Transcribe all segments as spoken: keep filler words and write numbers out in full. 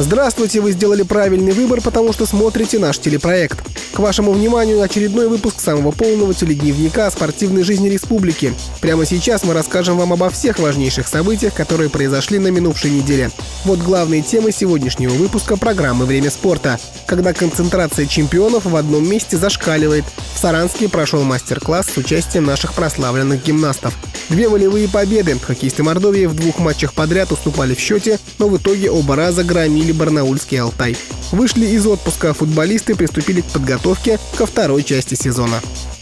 Здравствуйте, вы сделали правильный выбор, потому что смотрите наш телепроект. К вашему вниманию очередной выпуск самого полного теледневника о спортивной жизни республики. Прямо сейчас мы расскажем вам обо всех важнейших событиях, которые произошли на минувшей неделе. Вот главные темы сегодняшнего выпуска программы «Время спорта», когда концентрация чемпионов в одном месте зашкаливает. В Саранске прошел мастер-класс с участием наших прославленных гимнастов. Две волевые победы. Хоккеисты Мордовии в двух матчах подряд уступали в счете, но в итоге оба раза громили барнаульский Алтай. Вышли из отпуска футболисты, приступили к подготовке ко второй части сезона.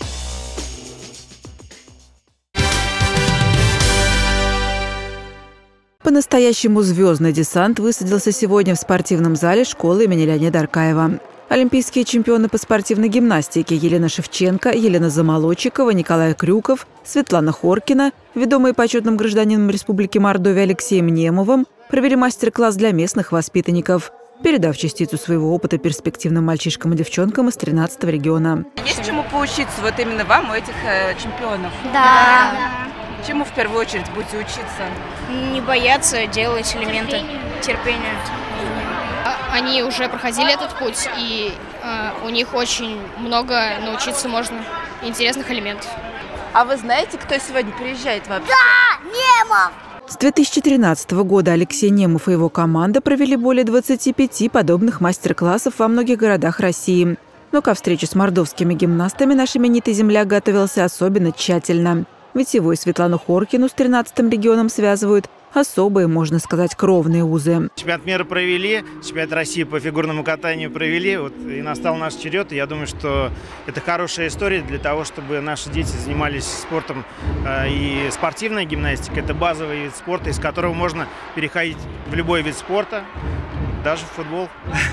По-настоящему звездный десант высадился сегодня в спортивном зале школы имени Леонида Аркаева. Олимпийские чемпионы по спортивной гимнастике Елена Шевченко, Елена Замолодчикова, Николай Крюков, Светлана Хоркина, ведомые почетным гражданином Республики Мордовия Алексеем Немовым, провели мастер-класс для местных воспитанников, передав частицу своего опыта перспективным мальчишкам и девчонкам из тринадцатого региона. Есть чему поучиться вот именно вам, у этих э, чемпионов? Да. да. Чему в первую очередь будете учиться? Не бояться делать элементы. Терпения. Они уже проходили этот путь, и э, у них очень много научиться можно интересных элементов. А вы знаете, кто сегодня приезжает вообще? Да, Немов! С две тысячи тринадцатого года Алексей Немов и его команда провели более двадцати пяти подобных мастер-классов во многих городах России. Но ко встрече с мордовскими гимнастами наш именитый земляк готовился особенно тщательно. Ведь его и Светлану Хоркину с тринадцатым регионом связывают особые, можно сказать, кровные узы. Чемпионат мира провели, чемпионат России по фигурному катанию провели, вот, и настал наш черед. И я думаю, что это хорошая история для того, чтобы наши дети занимались спортом. И спортивная гимнастика – это базовый вид спорта, из которого можно переходить в любой вид спорта, даже в футбол.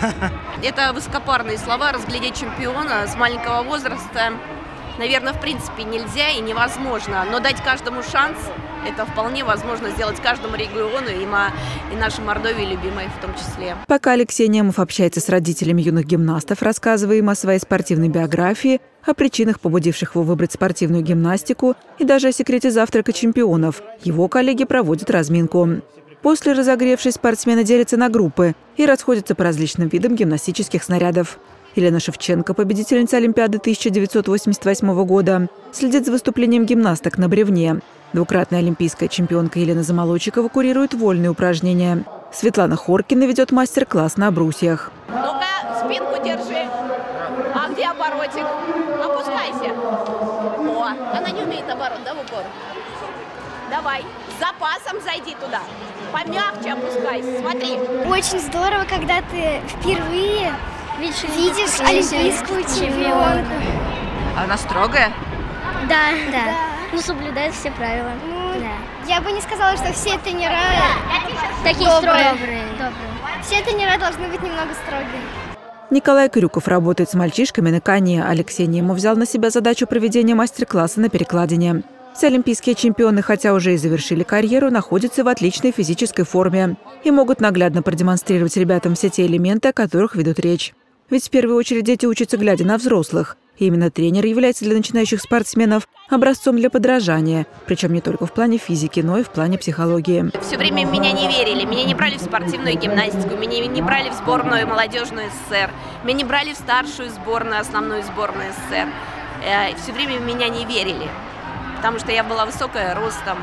Это высокопарные слова, разглядеть чемпиона с маленького возраста. Наверное, в принципе, нельзя и невозможно, но дать каждому шанс – это вполне возможно сделать каждому региону, и нашей Мордовии любимой в том числе. Пока Алексей Немов общается с родителями юных гимнастов, рассказывая им о своей спортивной биографии, о причинах, побудивших его выбрать спортивную гимнастику, и даже о секрете завтрака чемпионов, его коллеги проводят разминку. После, разогревшись, спортсмены делятся на группы и расходятся по различным видам гимнастических снарядов. Елена Шевченко, победительница Олимпиады тысяча девятьсот восемьдесят восьмого года, следит за выступлением гимнасток на бревне. Двукратная олимпийская чемпионка Елена Замолодчикова курирует вольные упражнения. Светлана Хоркина ведет мастер-класс на брусьях. Ну-ка, спинку держи. А где оборотик? Опускайся. О, она не умеет оборот, да, в упор? Давай, с запасом зайди туда. Помягче опускайся, смотри. Очень здорово, когда ты впервые видишь олимпийскую чемпионку. Она строгая? Да, да. Ну, соблюдает все правила. Ну, да. Я бы не сказала, что все тренера такие добрые. Добрые. Добрые. Все тренера должны быть немного строгие. Николай Крюков работает с мальчишками на коне. Алексей Немов взял на себя задачу проведения мастер-класса на перекладине. Все олимпийские чемпионы, хотя уже и завершили карьеру, находятся в отличной физической форме и могут наглядно продемонстрировать ребятам все те элементы, о которых ведут речь. Ведь в первую очередь дети учатся, глядя на взрослых. И именно тренер является для начинающих спортсменов образцом для подражания. Причем не только в плане физики, но и в плане психологии. Все время в меня не верили. Меня не брали в спортивную гимнастику, меня не брали в сборную молодежную СССР, меня не брали в старшую сборную, основную сборную СССР. Все время в меня не верили, потому что я была высокая ростом.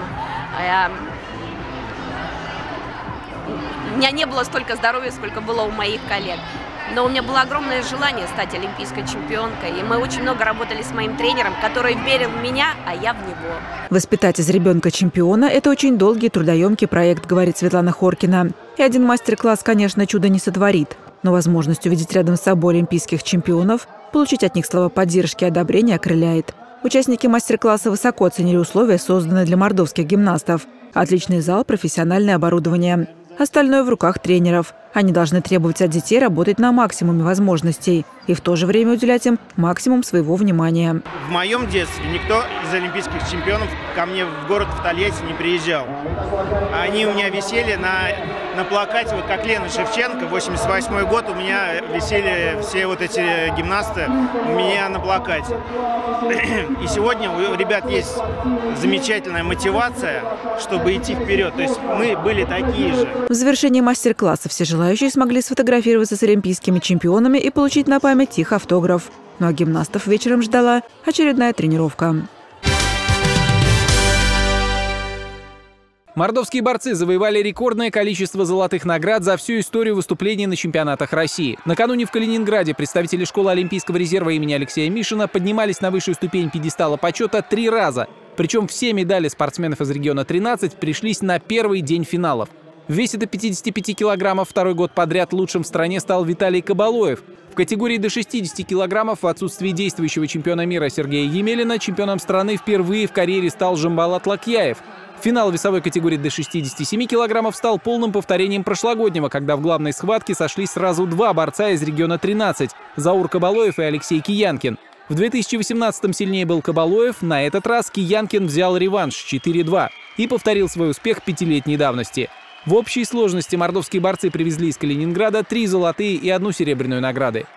У меня не было столько здоровья, сколько было у моих коллег. Но у меня было огромное желание стать олимпийской чемпионкой. И мы очень много работали с моим тренером, который верил в меня, а я в него. Воспитать из ребенка чемпиона – это очень долгий, трудоемкий проект, говорит Светлана Хоркина. И один мастер-класс, конечно, чудо не сотворит. Но возможность увидеть рядом с собой олимпийских чемпионов, получить от них слова поддержки и одобрения окрыляет. Участники мастер-класса высоко оценили условия, созданные для мордовских гимнастов. Отличный зал, профессиональное оборудование. Остальное в руках тренеров. Они должны требовать от детей работать на максимуме возможностей и в то же время уделять им максимум своего внимания. В моем детстве никто из олимпийских чемпионов ко мне в город в Тольятти не приезжал. Они у меня висели на на плакате, вот как Лена Шевченко, восемьдесят восьмой год, у меня висели все вот эти гимнасты у меня на плакате. И сегодня у ребят есть замечательная мотивация, чтобы идти вперед. То есть мы были такие же. В завершении мастер-класса все желающие смогли сфотографироваться с олимпийскими чемпионами и получить на память их автограф. Ну а гимнастов вечером ждала очередная тренировка. Мордовские борцы завоевали рекордное количество золотых наград за всю историю выступлений на чемпионатах России. Накануне в Калининграде представители школы Олимпийского резерва имени Алексея Мишина поднимались на высшую ступень пьедестала почета три раза. Причем все медали спортсменов из региона тринадцать пришлись на первый день финалов. В весе до пятидесяти пяти килограммов второй год подряд лучшим в стране стал Виталий Кабалоев. В категории до шестидесяти килограммов в отсутствии действующего чемпиона мира Сергея Емелина чемпионом страны впервые в карьере стал Жамбалат Лакьяев. Финал весовой категории до шестидесяти семи килограммов стал полным повторением прошлогоднего, когда в главной схватке сошлись сразу два борца из региона тринадцать – Заур Кабалоев и Алексей Киянкин. В две тысячи восемнадцатом сильнее был Кабалоев, на этот раз Киянкин взял реванш четыре-два и повторил свой успех пятилетней давности. В общей сложности мордовские борцы привезли из Калининграда три золотые и одну серебряную награды.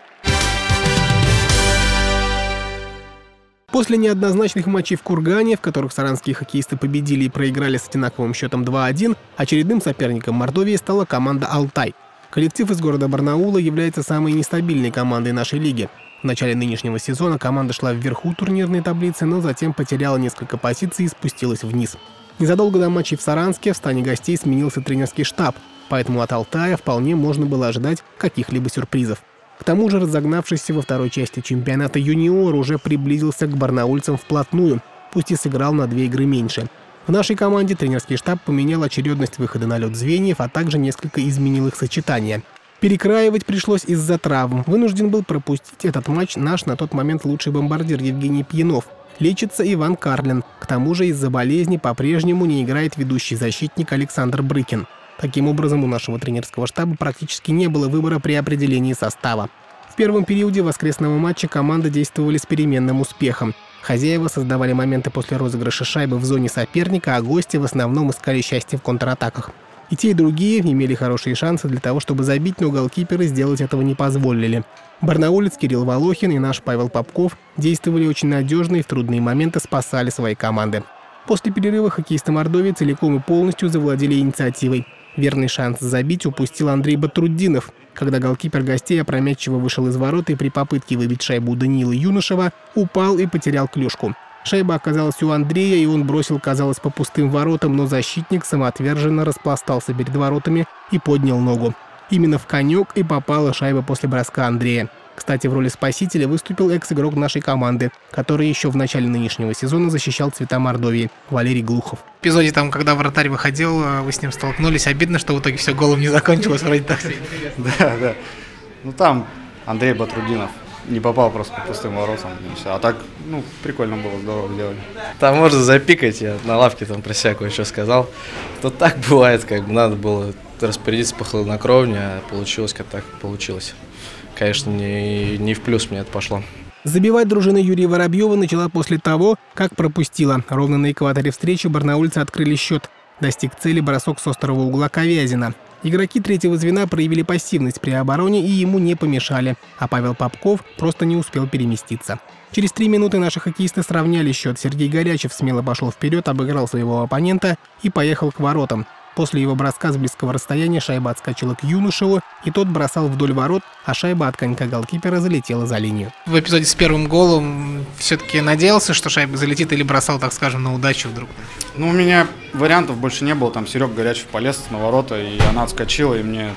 После неоднозначных матчей в Кургане, в которых саранские хоккеисты победили и проиграли с одинаковым счетом два-один, очередным соперником Мордовии стала команда «Алтай». Коллектив из города Барнаула является самой нестабильной командой нашей лиги. В начале нынешнего сезона команда шла вверху турнирной таблицы, но затем потеряла несколько позиций и спустилась вниз. Незадолго до матчей в Саранске в стане гостей сменился тренерский штаб, поэтому от «Алтая» вполне можно было ожидать каких-либо сюрпризов. К тому же разогнавшийся во второй части чемпионата юниор уже приблизился к барнаульцам вплотную, пусть и сыграл на две игры меньше. В нашей команде тренерский штаб поменял очередность выхода на лед звеньев, а также несколько изменил их сочетания. Перекраивать пришлось из-за травм. Вынужден был пропустить этот матч наш на тот момент лучший бомбардир Евгений Пьянов. Лечится Иван Карлин. К тому же из-за болезни по-прежнему не играет ведущий защитник Александр Брыкин. Таким образом, у нашего тренерского штаба практически не было выбора при определении состава. В первом периоде воскресного матча команды действовали с переменным успехом. Хозяева создавали моменты после розыгрыша шайбы в зоне соперника, а гости в основном искали счастье в контратаках. И те, и другие имели хорошие шансы для того, чтобы забить, но голкиперы сделать этого не позволили. Барнаулец Кирилл Волохин и наш Павел Попков действовали очень надежно и в трудные моменты спасали свои команды. После перерыва хоккеисты Мордовии целиком и полностью завладели инициативой. Верный шанс забить упустил Андрей Батруддинов, когда голкипер гостей опрометчиво вышел из ворот и при попытке выбить шайбу Даниила Юношева упал и потерял клюшку. Шайба оказалась у Андрея, и он бросил, казалось, по пустым воротам, но защитник самоотверженно распластался перед воротами и поднял ногу. Именно в конек и попала шайба после броска Андрея. Кстати, в роли спасителя выступил экс-игрок нашей команды, который еще в начале нынешнего сезона защищал цвета Мордовии – Валерий Глухов. В эпизоде, там, когда вратарь выходил, вы с ним столкнулись. Обидно, что в итоге все голом не закончилось. Вроде так. Да, да. Ну там Андрей Батруддинов не попал просто по пустым воротам. А так, ну, прикольно было, здорово сделали. Там можно запикать, я на лавке там про себя кое-что сказал. То так бывает, как бы надо было распорядиться по хладнокровнее, а получилось, как так получилось. Конечно, не, не в плюс мне это пошло. Забивать дружина Юрия Воробьева начала после того, как пропустила. Ровно на экваторе встречи барнаульцы открыли счет. Достиг цели бросок с острого угла Ковязина. Игроки третьего звена проявили пассивность при обороне и ему не помешали. А Павел Попков просто не успел переместиться. Через три минуты наши хоккеисты сравняли счет. Сергей Горячев смело пошел вперед, обыграл своего оппонента и поехал к воротам. После его броска с близкого расстояния шайба отскочила к Юношеву, и тот бросал вдоль ворот, а шайба от конька голкипера залетела за линию. В эпизоде с первым голом все-таки надеялся, что шайба залетит, или бросал, так скажем, на удачу вдруг? Ну, у меня вариантов больше не было. Там Серега Горячев полез на ворота, и она отскочила, и мне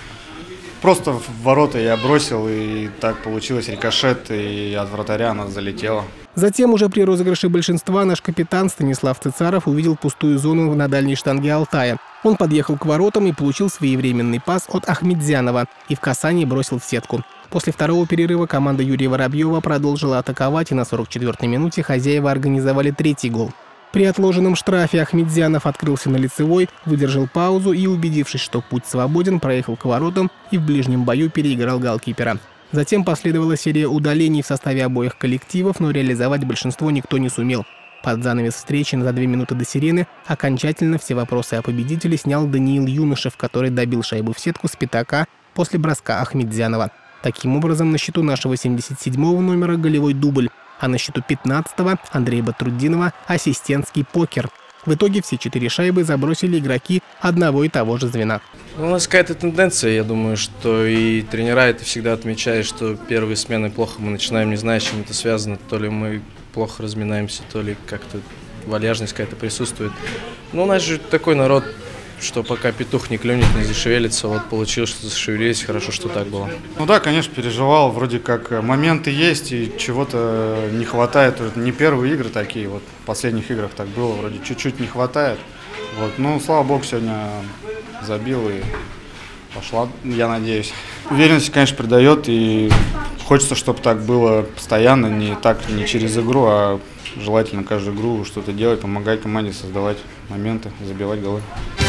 просто в ворота я бросил, и так получилось рикошет, и от вратаря она залетела. Затем уже при розыгрыше большинства наш капитан Станислав Цицаров увидел пустую зону на дальней штанге Алтая. Он подъехал к воротам и получил своевременный пас от Ахмедзянова и в касании бросил в сетку. После второго перерыва команда Юрия Воробьева продолжила атаковать, и на сорок четвёртой минуте хозяева организовали третий гол. При отложенном штрафе Ахмедзянов открылся на лицевой, выдержал паузу и, убедившись, что путь свободен, проехал к воротам и в ближнем бою переиграл голкипера. Затем последовала серия удалений в составе обоих коллективов, но реализовать большинство никто не сумел. Под занавес встречи за две минуты до сирены окончательно все вопросы о победителе снял Даниил Юношев, который добил шайбу в сетку с пятака после броска Ахмедзянова. Таким образом, на счету нашего семьдесят седьмого номера голевой дубль, а на счету пятнадцатого Андрея Батрутдинова ассистентский покер. В итоге все четыре шайбы забросили игроки одного и того же звена. У нас какая-то тенденция, я думаю, что и тренера это всегда отмечают, что первые смены плохо мы начинаем, не знаю, с чем это связано. То ли мы плохо разминаемся, то ли как-то вальяжность какая-то присутствует. Но у нас же такой народ, что пока петух не клюнет, не зашевелится. Вот получилось, что зашевелились, хорошо, что так было. Ну да, конечно, переживал. Вроде как моменты есть и чего-то не хватает. Не первые игры такие, вот в последних играх так было, вроде чуть-чуть не хватает. Вот. Ну, слава богу, сегодня забил и пошла, я надеюсь. Уверенность, конечно, придает, и хочется, чтобы так было постоянно, не так, не через игру, а желательно каждую игру что-то делать, помогать команде создавать моменты, забивать голы.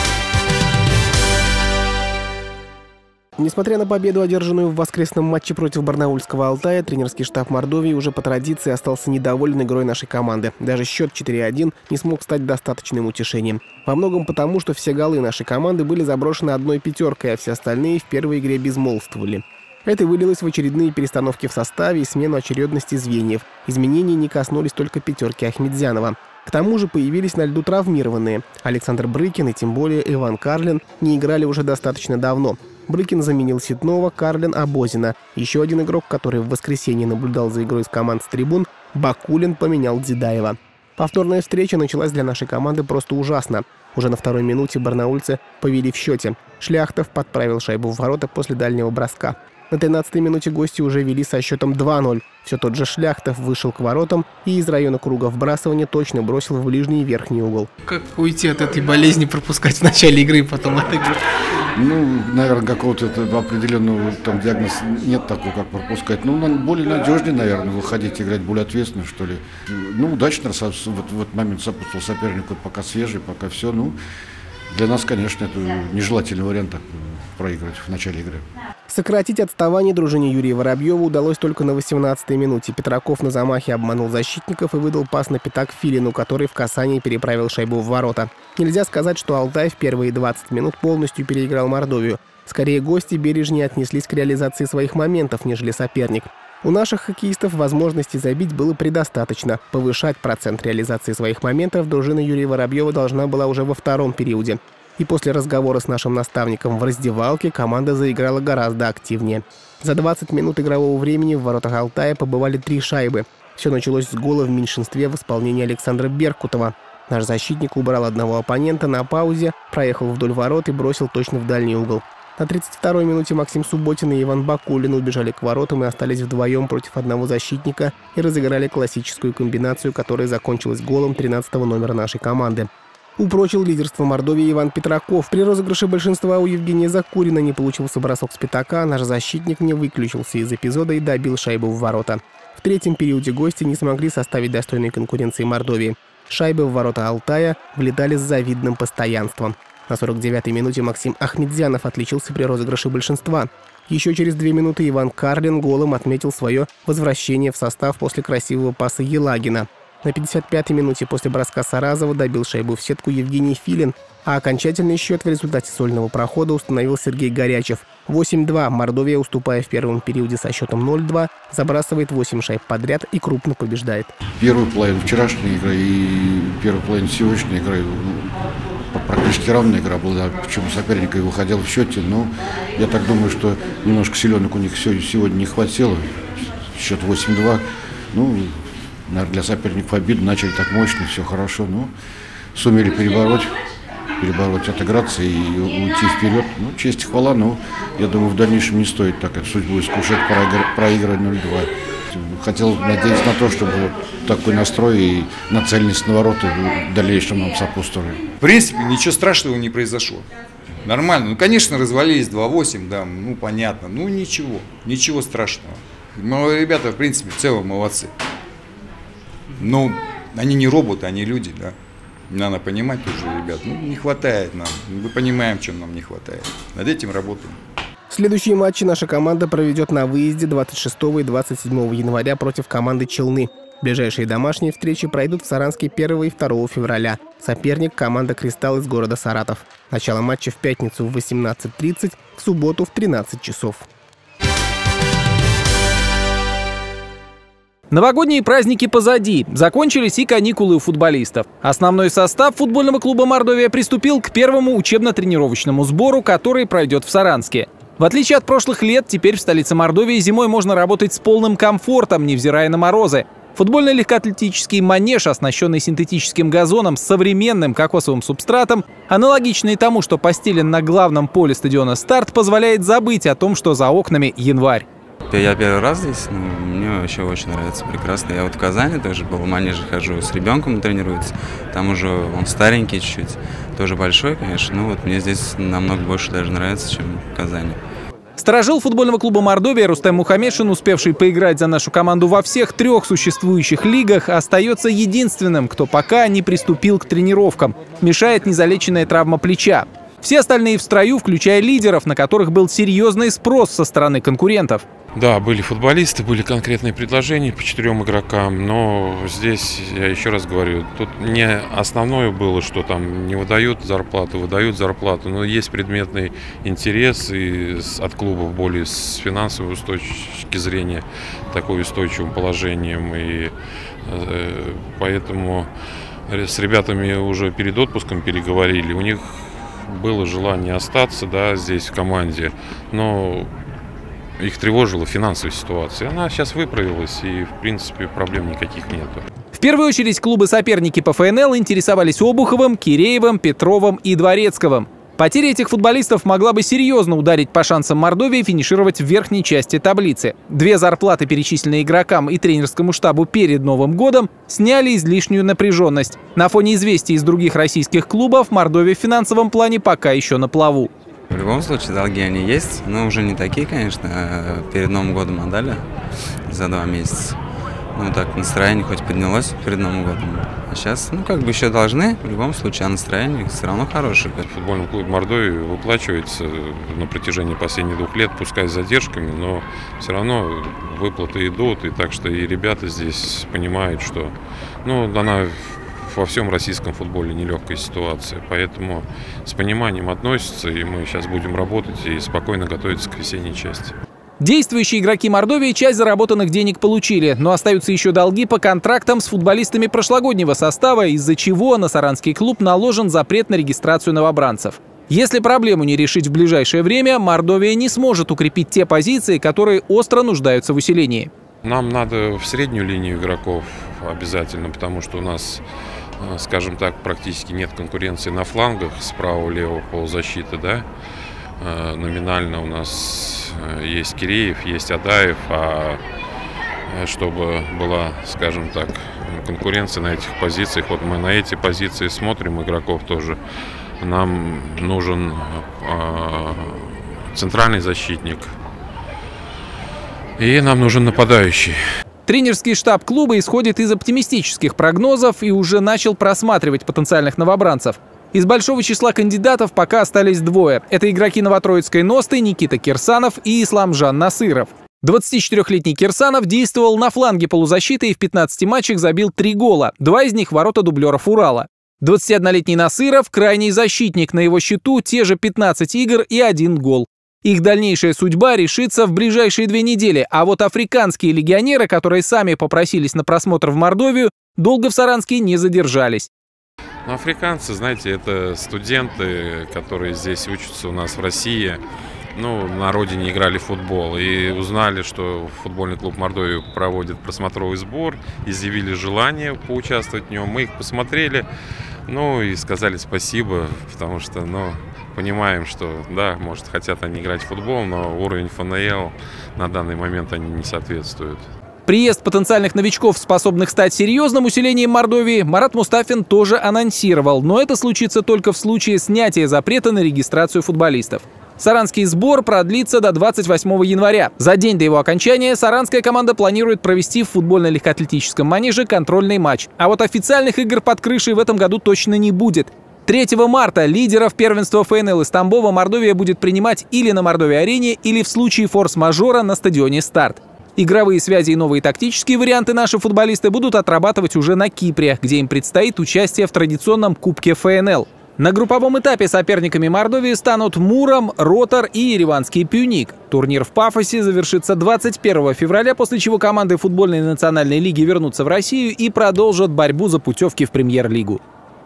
Несмотря на победу, одержанную в воскресном матче против барнаульского «Алтая», тренерский штаб Мордовии уже по традиции остался недоволен игрой нашей команды. Даже счет четыре один не смог стать достаточным утешением. Во многом потому, что все голы нашей команды были заброшены одной пятеркой, а все остальные в первой игре безмолвствовали. Это вылилось в очередные перестановки в составе и смену очередности звеньев. Изменения не коснулись только пятерки Ахмедзянова. К тому же появились на льду травмированные. Александр Брыкин и тем более Иван Карлин не играли уже достаточно давно. Брыкин заменил Ситнова, Карлин – Абозина. Еще один игрок, который в воскресенье наблюдал за игрой с команд с трибун, Бакулин, поменял Дзидаева. Повторная встреча началась для нашей команды просто ужасно. Уже на второй минуте барнаульцы повели в счете. Шляхтов подправил шайбу в ворота после дальнего броска. На тринадцатой минуте гости уже вели со счетом два ноль. Все тот же Шляхтов вышел к воротам и из района круга вбрасывания точно бросил в ближний верхний угол. Как уйти от этой болезни, пропускать в начале игры, потом от игры? Ну, наверное, какого-то определенного там диагноза нет такого, как пропускать. Ну, более надежнее, наверное, выходить, играть более ответственно, что ли. Ну, удачно вот, в этот момент сопутствовал сопернику, пока свежий, пока все. Ну, для нас, конечно, это нежелательный вариант проигрывать в начале игры. Сократить отставание дружине Юрия Воробьева удалось только на восемнадцатой минуте. Петраков на замахе обманул защитников и выдал пас на пятак Филину, который в касании переправил шайбу в ворота. Нельзя сказать, что «Алтай» в первые двадцать минут полностью переиграл Мордовию. Скорее, гости бережнее отнеслись к реализации своих моментов, нежели соперник. У наших хоккеистов возможностей забить было предостаточно. Повышать процент реализации своих моментов дружина Юрия Воробьева должна была уже во втором периоде. И после разговора с нашим наставником в раздевалке команда заиграла гораздо активнее. За двадцать минут игрового времени в воротах «Алтая» побывали три шайбы. Все началось с гола в меньшинстве в исполнении Александра Беркутова. Наш защитник убрал одного оппонента на паузе, проехал вдоль ворот и бросил точно в дальний угол. На тридцать второй минуте Максим Субботин и Иван Бакулин убежали к воротам и остались вдвоем против одного защитника и разыграли классическую комбинацию, которая закончилась голом тринадцатого номера нашей команды. Упрочил лидерство Мордовии Иван Петраков. При розыгрыше большинства у Евгения Закурина не получился бросок с пятака, наш защитник не выключился из эпизода и добил шайбу в ворота. В третьем периоде гости не смогли составить достойной конкуренции Мордовии. Шайбы в ворота «Алтая» влетали с завидным постоянством. На сорок девятой минуте Максим Ахмедзянов отличился при розыгрыше большинства. Еще через две минуты Иван Карлин голом отметил свое возвращение в состав после красивого паса Елагина. На пятьдесят пятой минуте после броска Саразова добил шайбу в сетку Евгений Филин, а окончательный счет в результате сольного прохода установил Сергей Горячев. восемь два. Мордовия, уступая в первом периоде со счетом ноль два, забрасывает восемь шайб подряд и крупно побеждает. Первую половину вчерашней игры и первую половину сегодняшней игры практически равная игра была, почему соперник и выходил в счете, но я так думаю, что немножко силенок у них сегодня не хватило. Счет восемь два. Ну, наверное, для соперников обидно, начали так мощно, все хорошо, но сумели перебороть, перебороть, отыграться и уйти вперед. Ну, честь и хвала, но я думаю, в дальнейшем не стоит так эту судьбу искушать, проигрывать ноль два. Хотел надеяться на то, чтобы такой настрой и нацеленность на ворота в дальнейшем нам сопутствовали. В принципе, ничего страшного не произошло. Нормально. Ну, конечно, развалились два восемь, да, ну, понятно. Ну, ничего, ничего страшного. Но ребята, в принципе, в целом молодцы. Ну, они не роботы, они люди, да. Надо понимать тоже, ребят, ну, не хватает нам. Мы понимаем, чем нам не хватает. Над этим работаем. Следующие матчи наша команда проведет на выезде двадцать шестого и двадцать седьмого января против команды Челны. Ближайшие домашние встречи пройдут в Саранске первого и второго февраля. Соперник – команда «Кристалл» из города Саратов. Начало матча в пятницу в восемнадцать тридцать, в субботу в тринадцать часов. Новогодние праздники позади. Закончились и каникулы у футболистов. Основной состав футбольного клуба «Мордовия» приступил к первому учебно-тренировочному сбору, который пройдет в Саранске. В отличие от прошлых лет, теперь в столице Мордовии зимой можно работать с полным комфортом, невзирая на морозы. Футбольный легкоатлетический манеж, оснащенный синтетическим газоном с современным кокосовым субстратом, аналогичный тому, что постелен на главном поле стадиона «Старт», позволяет забыть о том, что за окнами январь. Я первый раз здесь, ну, мне вообще очень нравится, прекрасно. Я вот в Казани тоже был, в манеже хожу, с ребенком тренируется. Там уже он старенький чуть-чуть, тоже большой, конечно, но вот мне здесь намного больше даже нравится, чем в Казани. Сторожил футбольного клуба «Мордовия» Рустем Мухаммедшин, успевший поиграть за нашу команду во всех трех существующих лигах, остается единственным, кто пока не приступил к тренировкам. Мешает незалеченная травма плеча. Все остальные в строю, включая лидеров, на которых был серьезный спрос со стороны конкурентов. Да, были футболисты, были конкретные предложения по четырем игрокам, но здесь, я еще раз говорю, тут не основное было, что там не выдают зарплату, выдают зарплату, но есть предметный интерес и от клубов более с финансовой точки зрения, такой устойчивым положением, и э, поэтому с ребятами уже перед отпуском переговорили, у них было желание остаться, да, здесь в команде, но их тревожила финансовая ситуация. Она сейчас выправилась, и, в принципе, проблем никаких нету. В первую очередь клубы-соперники по ФНЛ интересовались Обуховым, Киреевым, Петровым и Дворецковым. Потеря этих футболистов могла бы серьезно ударить по шансам Мордовии финишировать в верхней части таблицы. Две зарплаты, перечисленные игрокам и тренерскому штабу перед Новым годом, сняли излишнюю напряженность. На фоне известий из других российских клубов Мордовия в финансовом плане пока еще на плаву. В любом случае, долги они есть, но уже не такие, конечно. Перед Новым годом отдали за два месяца. Ну так, настроение хоть поднялось перед Новым годом. А сейчас, ну как бы еще должны, в любом случае, а настроение все равно хорошее. Футбольный клуб Мордовии выплачивается на протяжении последних двух лет, пускай с задержками, но все равно выплаты идут. И так что и ребята здесь понимают, что ну, она во всем российском футболе нелегкая ситуация. Поэтому с пониманием относятся, и мы сейчас будем работать и спокойно готовиться к весенней части. Действующие игроки Мордовии часть заработанных денег получили, но остаются еще долги по контрактам с футболистами прошлогоднего состава, из-за чего на саранский клуб наложен запрет на регистрацию новобранцев. Если проблему не решить в ближайшее время, Мордовия не сможет укрепить те позиции, которые остро нуждаются в усилении. Нам надо в среднюю линию игроков обязательно, потому что у нас, скажем так, практически нет конкуренции на флангах справа-лево полузащиты, да. Номинально у нас есть Киреев, есть Адаев, а чтобы была, скажем так, конкуренция на этих позициях, вот мы на эти позиции смотрим игроков тоже. Нам нужен центральный защитник и нам нужен нападающий. Тренерский штаб клуба исходит из оптимистических прогнозов и уже начал просматривать потенциальных новобранцев. Из большого числа кандидатов пока остались двое. Это игроки Новотроицкой Носты Никита Кирсанов и Исламжан Насыров. двадцатичетырёхлетний Кирсанов действовал на фланге полузащиты и в пятнадцати матчах забил три гола. Два из них – ворота дублеров Урала. двадцатиоднолетний Насыров – крайний защитник. На его счету те же пятнадцать игр и один гол. Их дальнейшая судьба решится в ближайшие две недели. А вот африканские легионеры, которые сами попросились на просмотр в Мордовию, долго в Саранске не задержались. Ну, африканцы, знаете, это студенты, которые здесь учатся у нас в России. Ну, на родине играли в футбол и узнали, что футбольный клуб Мордовии проводит просмотровый сбор, изъявили желание поучаствовать в нем. Мы их посмотрели, ну и сказали спасибо, потому что, ну, понимаем, что, да, может, хотят они играть в футбол, но уровень ФНЛ на данный момент они не соответствуют. Приезд потенциальных новичков, способных стать серьезным усилением Мордовии, Марат Мустафин тоже анонсировал. Но это случится только в случае снятия запрета на регистрацию футболистов. Саранский сбор продлится до двадцать восьмого января. За день до его окончания саранская команда планирует провести в футбольно-легкоатлетическом манеже контрольный матч. А вот официальных игр под крышей в этом году точно не будет. третьего марта лидеров первенства ФНЛ из Тамбова Мордовия будет принимать или на Мордовия-арене, или в случае форс-мажора на стадионе «Старт». Игровые связи и новые тактические варианты наши футболисты будут отрабатывать уже на Кипре, где им предстоит участие в традиционном Кубке эф эн эл. На групповом этапе соперниками Мордовии станут Муром, Ротор и ереванский Пюник. Турнир в Пафосе завершится двадцать первого февраля, после чего команды футбольной национальной лиги вернутся в Россию и продолжат борьбу за путевки в премьер-лигу.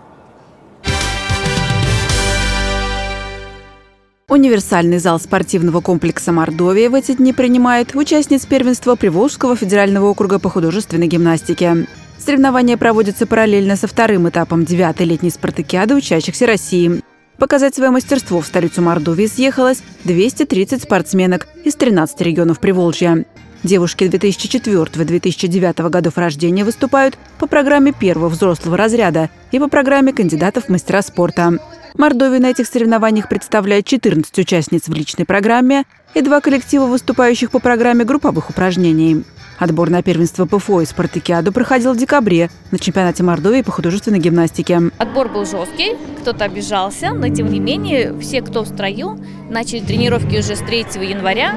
Универсальный зал спортивного комплекса «Мордовия» в эти дни принимает участниц первенства Приволжского федерального округа по художественной гимнастике. Соревнования проводятся параллельно со вторым этапом девятой летней спартакиады учащихся России. Показать свое мастерство в столицу Мордовии съехалось двести тридцать спортсменок из тринадцати регионов Приволжья. Девушки две тысячи четвёртого — две тысячи девятого годов рождения выступают по программе первого взрослого разряда и по программе кандидатов в мастера спорта. Мордовию на этих соревнованиях представляет четырнадцать участниц в личной программе и два коллектива, выступающих по программе групповых упражнений. Отбор на первенство пэ эф о и спартакиаду проходил в декабре на чемпионате Мордовии по художественной гимнастике. Отбор был жесткий, кто-то обижался, но тем не менее все, кто в строю, начали тренировки уже с третьего января.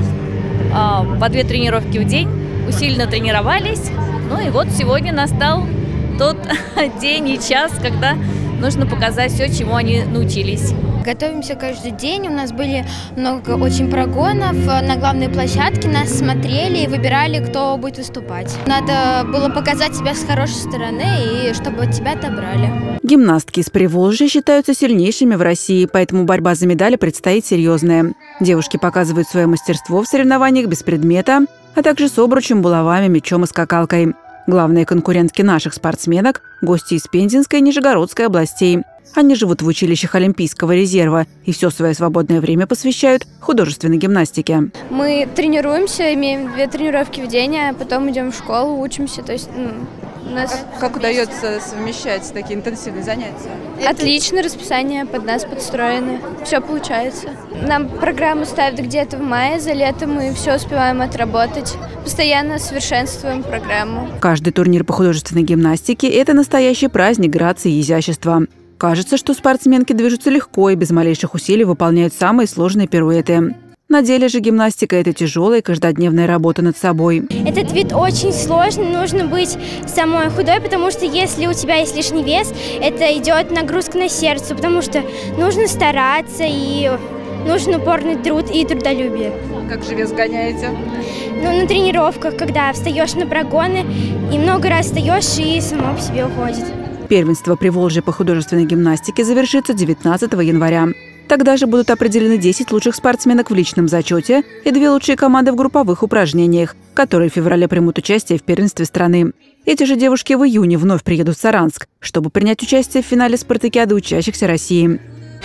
По две тренировки в день, усиленно тренировались. Ну и вот сегодня настал тот день и час, когда нужно показать все, чему они научились. Готовимся каждый день, у нас были много очень прогонов, на главной площадке нас смотрели и выбирали, кто будет выступать. Надо было показать себя с хорошей стороны и чтобы тебя отобрали. Гимнастки из Приволжья считаются сильнейшими в России, поэтому борьба за медали предстоит серьезная. Девушки показывают свое мастерство в соревнованиях без предмета, а также с обручем, булавами, мячом и скакалкой. Главные конкурентки наших спортсменок – гости из Пензенской и Нижегородской областей. Они живут в училищах Олимпийского резерва и все свое свободное время посвящают художественной гимнастике. Мы тренируемся, имеем две тренировки в день, а потом идем в школу, учимся. То есть, ну, у нас... как, как удается совмещать такие интенсивные занятия? Отлично, расписание под нас подстроено. Все получается. Нам программу ставят где-то в мае, за лето мы все успеваем отработать. Постоянно совершенствуем программу. Каждый турнир по художественной гимнастике – это настоящий праздник грации и изящества. Кажется, что спортсменки движутся легко и без малейших усилий выполняют самые сложные пируэты. На деле же гимнастика – это тяжелая каждодневная работа над собой. Этот вид очень сложный, нужно быть самой худой, потому что если у тебя есть лишний вес, это идет нагрузка на сердце, потому что нужно стараться и нужен упорный труд и трудолюбие. Как же вес гоняете? Ну, на тренировках, когда встаешь на прогоны, и много раз встаешь, и само по себе уходит. Первенство Приволжья по художественной гимнастике завершится девятнадцатого января. Тогда же будут определены десять лучших спортсменок в личном зачете и две лучшие команды в групповых упражнениях, которые в феврале примут участие в первенстве страны. Эти же девушки в июне вновь приедут в Саранск, чтобы принять участие в финале спартакиады учащихся России.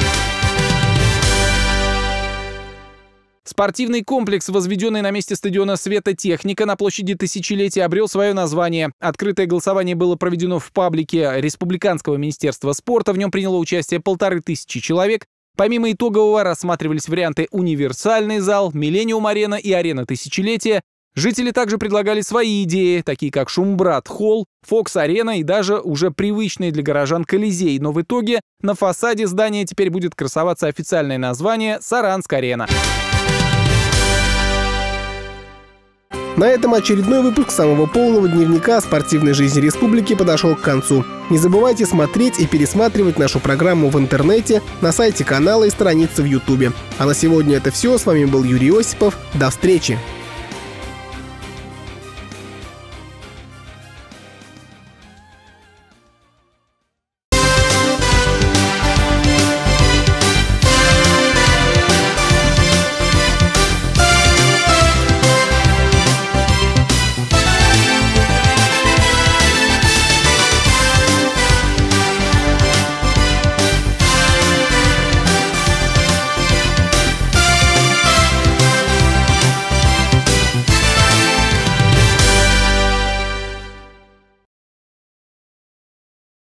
Спортивный комплекс, возведенный на месте стадиона «Светотехника» на площади Тысячелетия, обрел свое название. Открытое голосование было проведено в паблике Республиканского министерства спорта. В нем приняло участие полторы тысячи человек. Помимо итогового рассматривались варианты «Универсальный зал», «Миллениум-арена» и «Арена Тысячелетия». Жители также предлагали свои идеи, такие как «Шумбрат-холл», «Фокс-арена» и даже уже привычный для горожан «Колизей». Но в итоге на фасаде здания теперь будет красоваться официальное название «Саранск-арена». На этом очередной выпуск самого полного дневника спортивной жизни республики подошел к концу. Не забывайте смотреть и пересматривать нашу программу в интернете, на сайте канала и странице в Ютубе. А на сегодня это все. С вами был Юрий Осипов. До встречи!